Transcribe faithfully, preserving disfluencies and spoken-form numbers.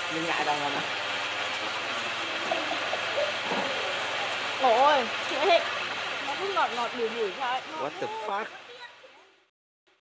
Nhưng ngại đâu mà. Ôi, chị ơi, nó cứ ngọt ngọt bùi bùi sao ấy. What the fuck?